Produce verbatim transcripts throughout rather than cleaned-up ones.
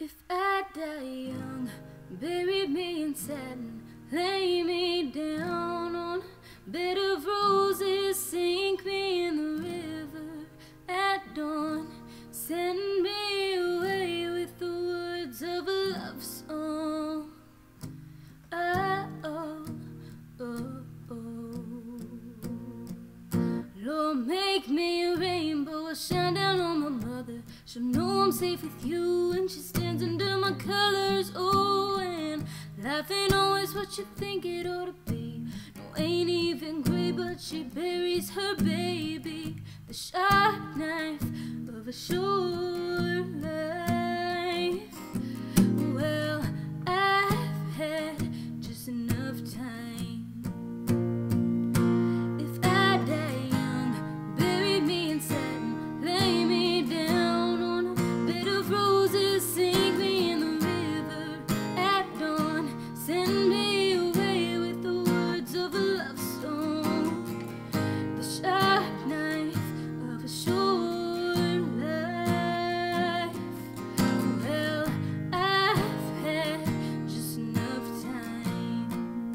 If I die young, bury me in satin, lay me down on a bed of roses, sink me in the river at dawn, send me away with the words of a love song. Oh, oh, oh, oh. Lord, make me a rainbow, I'll shine down on my mother. She'll know I'm safe with you when she stands under my colors. Oh, and life ain't always what you think it ought to be. No, ain't even gray, but she buries her baby. The sharp knife of a short life. Well, I've had just enough time. If I die young, bury me in satin, lay me down on a bed of roses, sink me in the river at dawn, send me away with the words of a love song. The sharp knife of a short life. Well, I've had just enough time,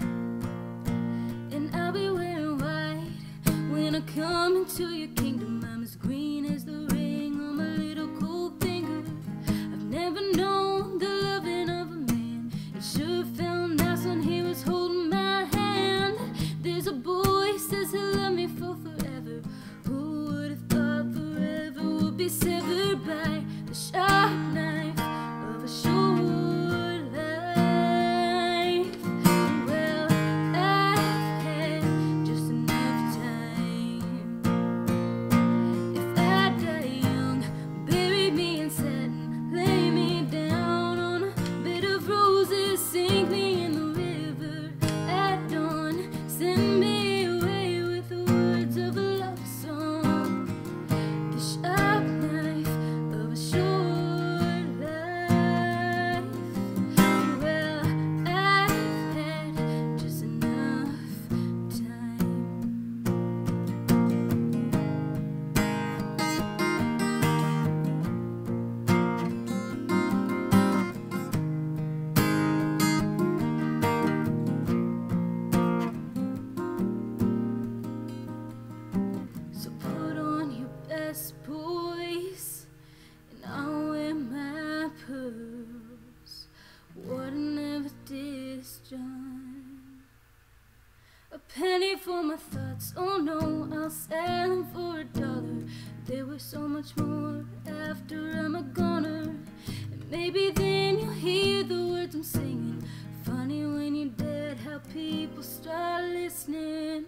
and I'll be wearing white when I come into your kingdom. I'm as green as the ring on my little cold finger. I've never known the loving of a man. It sure felt nice when he was holding my hand. There's a boy says he'll love me for forever. Who would have thought forever would be severed by the sharp knife of a short life? Well, I've had just enough time. If I die young, bury me in satin, lay me down on a bed of roses, sink me in the river at dawn, send me away with the words of a love song. The sharp knife of a short life. Well, I've had just enough time. So put on your best voice, and I'll wear my pearls. What I never did is John. A penny for my thoughts, oh no, I'll sell them for a dollar. There was so much more after I'm a goner, and maybe then you'll hear the words I'm singing. Funny when you're dead how people start listening.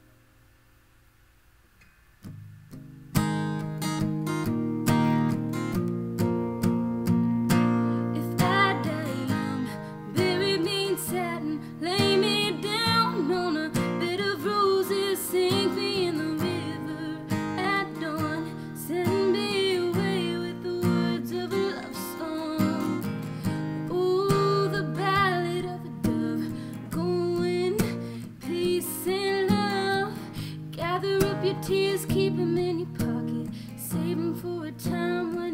If I die young, bury me in satin, lay me down on a bed of roses, sink me in the river at dawn, send me away with the words of a love song. Ooh, the ballad of a dove, go in peace and love. Gather up your tears, keep them in your pocket, save them for a time when